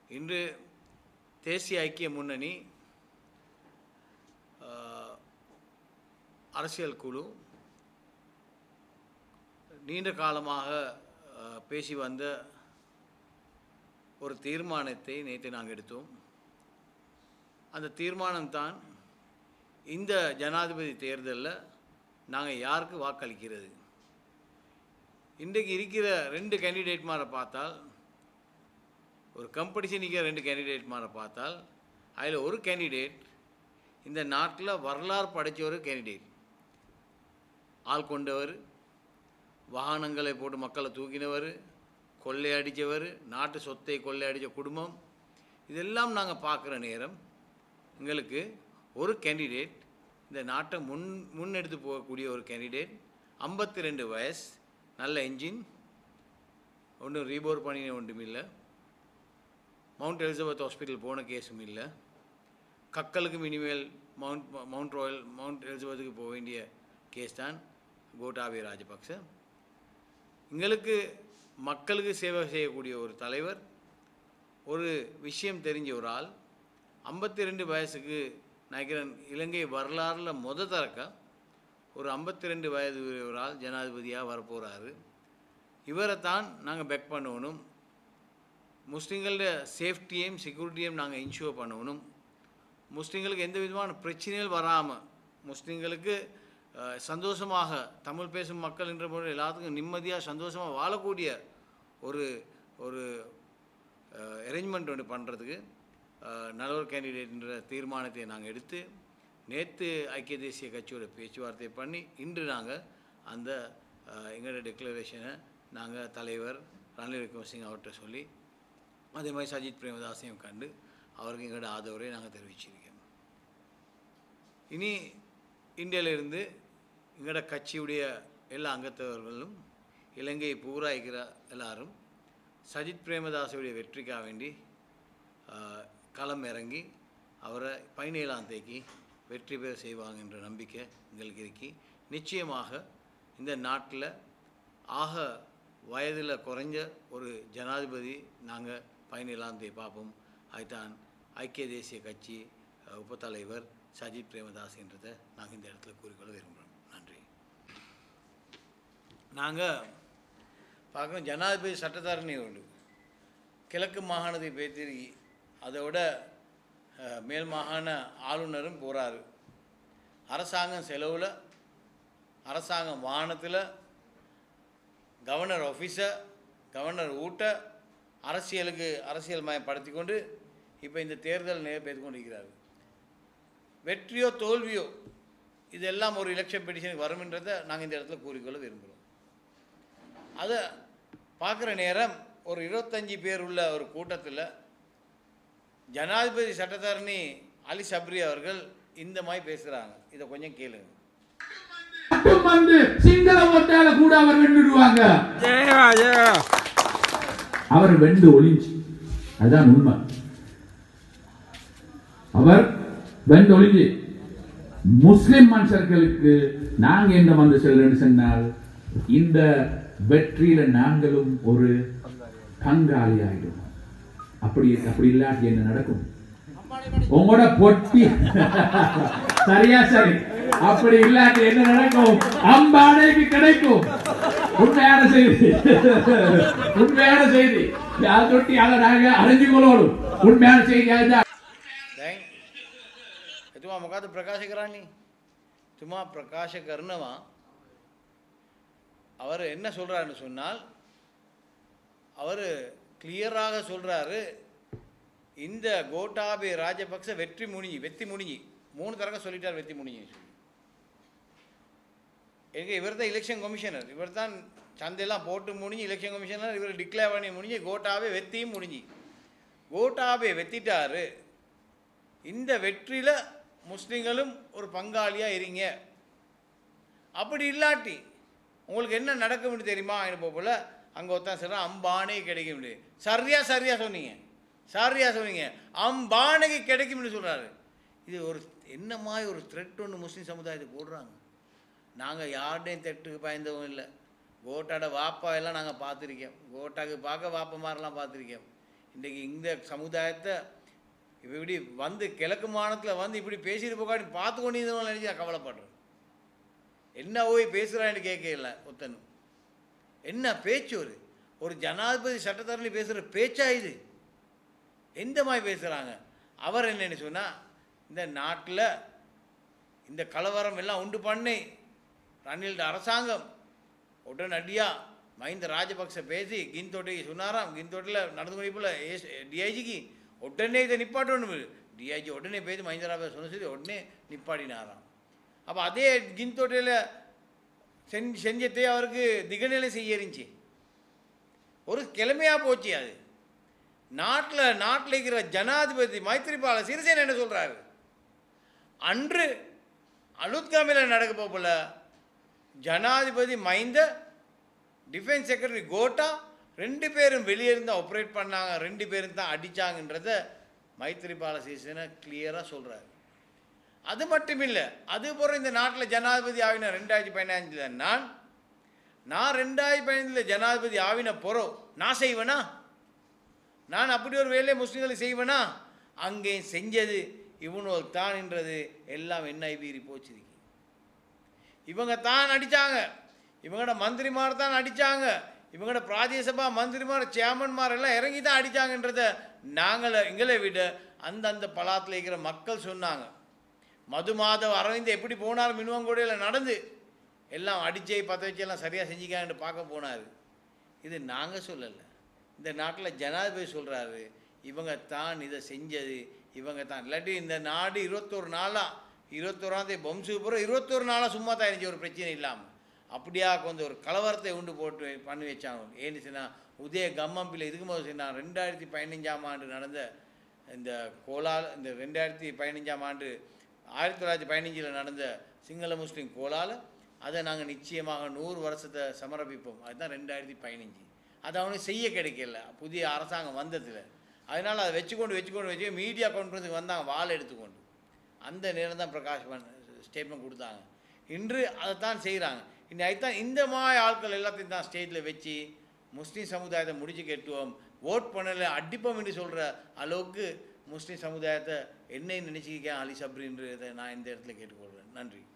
இன்று தேசிய ஐக்கிய முன்னணி அரசியல் குழு நீண்ட காலமாக பேசி வந்த ஒரு தீர்மானத்தை நேற்று நாங்கள் எடுத்தோம். அந்த தீர்மானம்தான் இந்த ஜனாதிபதி தேர்தலில் நாங்கள் யாருக்கு வாக்களிக்கிறது. இன்றைக்கு இருக்கிற 2 கேண்டிடேட் மாதிரி பார்த்தால், ஒரு காம்படிஷன் இருக்கிற 2 கேண்டிடேட் மாதிரி பார்த்தால், அதில் ஒரு கேண்டிடேட் இந்த நாட்டில் வரலாறு படைத்த ஒரு கேண்டிடேட். ஆள் கொண்டவர், வாகனங்களை போட்டு மக்களை தூக்கினவர், கொள்ளையடித்தவர், நாட்டு சொத்தை கொள்ளையடித்த குடும்பம், இதெல்லாம் நாங்கள் பார்க்குற நேரம் எங்களுக்கு ஒரு கேண்டிடேட் இந்த நாட்டை முன்னெடுத்து போகக்கூடிய ஒரு கேண்டிடேட், 52 வயசு, நல்ல என்ஜின், ஒன்றும் ரீபோர் பண்ணின ஒன்றும் இல்லை, மவுண்ட் எலிசபெத் ஹாஸ்பிட்டல் போன கேஸும் இல்லை, கக்கலுக்கும் இனிமேல் மவுண்ட் எலிசபெத்துக்கு போக வேண்டிய கேஸ் தான் கோட்டாபய ராஜபக்ச. எங்களுக்கு மக்களுக்கு சேவை செய்யக்கூடிய ஒரு தலைவர், ஒரு விஷயம் தெரிஞ்ச ஒரு ஆள், 52 வயசுக்கு நினைக்கிறேன் இலங்கை வரலாறில் தரக்க ஒரு 52 வயது ஒரு ஆள் ஜனாதிபதியாக வரப்போகிறாரு. இவரை தான் நாங்கள் பேக் பண்ணணும். முஸ்லீம்களோட சேஃப்டியையும் செக்யூரிட்டியையும் நாங்கள் இன்ஷூர் பண்ணணும். முஸ்லீம்களுக்கு எந்த விதமான பிரச்சனைகள் வராமல், முஸ்லீம்களுக்கு சந்தோஷமாக தமிழ் பேசும் மக்கள் என்ற போது எல்லாத்துக்கும் நிம்மதியாக சந்தோஷமாக வாழக்கூடிய ஒரு ஒரு அரேஞ்ச்மெண்ட் ஒன்று பண்ணுறதுக்கு நல்ல ஒரு கேண்டிடேட்ன்ற தீர்மானத்தை நாங்கள் எடுத்து நேற்று ஐக்கிய தேசிய கட்சியோட பேச்சுவார்த்தை பண்ணி இன்று நாங்கள் அந்த எங்களோட டிக்ளரேஷனை நாங்கள் தலைவர் ரணில் விக்ரமசிங்க அவர்கிட்ட சொல்லி, அதே மாதிரி சஜித் பிரேமதாசையும் கண்டு அவருக்கு எங்களோட ஆதரவை நாங்கள் தெரிவிச்சிருக்கோம். இனி இந்தியாவிலிருந்து எங்களோட கட்சியுடைய எல்லா அங்கத்தவர்களும் இலங்கை பூரா இருக்கிற எல்லாரும் சஜித் பிரேமதாசுடைய வெற்றிக்காக வேண்டி களம் இறங்கி அவரை 17ஆம் தேதிக்கு வெற்றி பெற செய்வாங்க என்ற நம்பிக்கை எங்களுக்கு இருக்கி, நிச்சயமாக இந்த நாட்டில் ஆக வயதில் குறைஞ்ச ஒரு ஜனாதிபதி நாங்கள் 17ஆம் தேதி பார்ப்போம். அதுதான் ஐக்கிய தேசிய கட்சி உபத்தலைவர் சஜித் பிரேமதாஸ் என்றதை நாங்கள் இந்த இடத்துல கூறிக்கொள்ள விரும்புகிறோம். நன்றி. நாங்கள் பார்க்குறோம், ஜனாதிபதி சட்டத்தரணி உண்டு, கிழக்கு மாகாணத்தை பேத்தி, அதோட மேல் மாகாண ஆளுநரும் போகிறாரு. அரசாங்கம் செலவில், அரசாங்கம் வாகனத்தில், கவர்னர் ஆஃபீஸை, கவர்னர் ஊட்ட அரசியல் மயப்படுத்தி கொண்டு இப்போ இந்த தேர்தல் பேசி கொண்டிருக்கிறார். வெற்றியோ தோல்வியோ இதெல்லாம் ஒரு எலெக்ஷன் பெட்டிஷனுக்கு வரும்ன்றதை நாங்கள் இந்த இடத்துல கூறிக்கொள்ள விரும்புகிறோம். அதை பார்க்குற நேரம் ஒரு 25 பேர் உள்ள ஒரு கூட்டத்தில் ஜனாதிபதி சட்டத்தரணி அலி சப்ரி அவர்கள் இந்த மாதிரி பேசுகிறாங்க. இதை கொஞ்சம் கேளுங்க. சிங்கள ஓட்டால கூட அவர் வென்றுடுவாங்க, அவர் வென்று ஒளிஞ்சு, அதுதான் உண்மை. அவர் வென்று ஒளிஞ்சு முஸ்லிம் மனுஷர்களுக்கு நாங்க என்ன வந்து செல்றேன்னு சொன்னால், இந்த வெற்றியில நாங்களும் ஒரு பங்காளி ஆயிடும். அப்படி இல்லாட்டி என்ன நடக்கும்? உங்களோட பொட்டி சரியா சரி, அப்படி இல்லாட்டி என்ன நடக்கும்? அம்பாடைக்கு கிடைக்கும். உண்மையான செய்தி, உண்மையான செய்தி. யார் தொட்டி அதை நாங்க அறிஞ்சு கொள்ளணும். உண்மையான செய்தி அதுதான். तुम मुका तो प्रकाश करानी तुम प्रकाश करनवा அவர் என்ன சொல்றாருன்னு சொன்னால், அவர் கிளியராக சொல்றாரு, இந்த கோட்டாபய ராஜபக்ச வெற்றி முடிஞ்சு 3 தடவை சொல்லிட்டார், வெற்றி முடிஞ்சு. எங்க இவர் தான் எலெக்ஷன் கமிஷனர், இவர் தான் சந்தையெல்லாம் போட்டு முடிஞ்சு எலெக்ஷன் கமிஷனர், இவர் டிக்ளேர் பண்ணி முடிஞ்சு கோட்டாபய வெற்றியும் முடிஞ்சு. கோட்டாபய வெத்திட்டாரு. இந்த வெற்றியில முஸ்லிம்களும் ஒரு பங்காளியாக இருங்க. அப்படி இல்லாட்டி உங்களுக்கு என்ன நடக்கும்னு தெரியுமா? போல அங்கே ஒருத்தன் சொல்கிறான், அம்பானே கிடைக்கும். சரியா சொன்னீங்க, அம்பானைக்கு கிடைக்கும்னு சொல்கிறாரு. இது ஒரு என்ன மாதிரி ஒரு த்ரெட் ஒன்று முஸ்லீம் சமுதாயத்துக்கு போடுறாங்க. நாங்கள் யாருடையும் த்ரெட்டுக்கு பயந்தவங்க இல்லை. கோட்டாட வாப்பா எல்லாம் நாங்கள் பார்த்துருக்கோம், கோட்டாக்கு பார்க்க வாப்பா மாதிரிலாம் பார்த்துருக்கோம். இன்றைக்கி இந்த சமுதாயத்தை இப்படி வந்து கிழக்கு மாநிலத்தில் வந்து இப்படி பேசிட்டு போகாட்டி பார்த்து கொண்டு இருந்தவங்க நினச்சி நான் கவலைப்படுறேன். என்ன போய் பேசுகிறான்னு கேட்கல ஒத்தனும். என்ன பேச்சு ஒரு ஜனாதிபதி சட்டத்தரணி பேசுகிற பேச்சா இது? எந்த மாதிரி பேசுகிறாங்க? அவர் என்னன்னு சொன்னால், இந்த நாட்டில் இந்த கலவரம் எல்லாம் உண்டு பண்ணி ரணில் அரசாங்கம் உடனடியாக மஹிந்த ராஜபக்ச பேசி கிந்தோட்டைக்கு சொன்னாராம். கிந்தோட்டில் நடந்து கொண்டிப்போல் டிஐஜிக்கு உடனே இதை நிப்பாட்டணும். டிஐஜி உடனே பேசி மஹிந்த ராஜபக்ச சொன்ன சொல்லி உடனே நிப்பாட்டினாராம். அப்போ அதே கிந்தோட்டையில் செஞ்சத்தை அவருக்கு திகநிலை செய்ய இருந்துச்சு. ஒரு கிழமையாக போச்சு அது. நாட்டில் இருக்கிற ஜனாதிபதி மைத்ரிபால சிறிசேன என்ன சொல்கிறாரு? அன்று அலுத்காமில் நடக்க போகல ஜனாதிபதி மஹிந்த டிஃபென்ஸ் செக்ரட்டரி கோட்டா 2 பேரும் வெளியே இருந்தால் ஆப்ரேட் பண்ணாங்க, 2 பேரும் தான் அடித்தாங்கன்றத மைத்ரிபால சிறிசேன கிளியராக சொல்கிறாரு. அது மட்டும் இல்லை, அதுபோல் இந்த நாட்டில் ஜனாதிபதி ஆவின 2015 நான் 2015 ஜனாதிபதி ஆவின போகிறோம் நான் செய்வேனா? நான் அப்படி ஒரு வேலையை முஸ்லீம்களை செய்வேனா? அங்கேயும் செஞ்சது இவனோல் தான்ன்றது எல்லாம் NIB போச்சிருக்கு. இவங்க தான் அடித்தாங்க, இவங்களோட மந்திரிமார் தான் அடித்தாங்க, இவங்களோட பிராதேசபா மந்திரிமார் சேர்மன்மார் எல்லாம் இறங்கி தான் அடித்தாங்கன்றத எங்களை விட அந்தந்த பலாத்தில் இருக்கிற மக்கள் சொன்னாங்க. மது மாதவ் அரவிந்த் எப்படி போனார் மினுவங்கோடையில் நடந்து எல்லாம் அடிச்சை பற்ற வச்சு எல்லாம் சரியாக செஞ்சுக்காங்கன்னு பார்க்க போனார். இது நாங்கள் சொல்லலை, இந்த நாட்டில் ஜனாதிபதி சொல்கிறாரு இவங்க தான் இதை செஞ்சது, இவங்க தான். இல்லாட்டி இந்த நாடு 21 நாளாக 21ஆம் தேதி பொம்சுக்கு பிறகு 21 நாளாக சும்மா தான் இருந்துச்சு, ஒரு பிரச்சனை இல்லாமல். அப்படியா கொஞ்சம் ஒரு கலவரத்தை உண்டு போட்டு பண்ணி வச்சாங்க. ஏன்னு சொன்னால் உதய கம்மம்பில் இதுக்கு போது சொன்னால் 2015ஆம் ஆண்டு நடந்த இந்த இந்த 2015ஆம் ஆண்டு 1915 நடந்த சிங்கள முஸ்லீம் கோலால் அதை நாங்கள் நிச்சயமாக 100 வருஷத்தை சமர்ப்பிப்போம். அதுதான் 2015. அது அவனுக்கு செய்ய கிடைக்கல புதிய அரசாங்கம் வந்ததில். அதனால் அதை வச்சுக்கொண்டு மீடியா கான்ஃபரன்ஸுக்கு வந்தாங்க வாள் எடுத்துக்கொண்டு. அந்த நேரம் தான் பிரகாஷ் ஸ்டேட்மெண்ட் கொடுத்தாங்க. இன்று அதை தான் செய்கிறாங்க. அதுதான் இந்த மாதிரி ஆட்கள் எல்லாத்தையும் தான் ஸ்டேட்டில் வச்சு முஸ்லீம் சமுதாயத்தை முடிச்சு கட்டுவோம், ஓட் பண்ணலை அடிப்போம் என்று சொல்கிற அளவுக்கு முஸ்லீம் சமுதாயத்தை என்னை நினச்சிக்க அலி சப்ரின்றதை நான் இந்த இடத்துல கேட்டுக்கொள்கிறேன். நன்றி.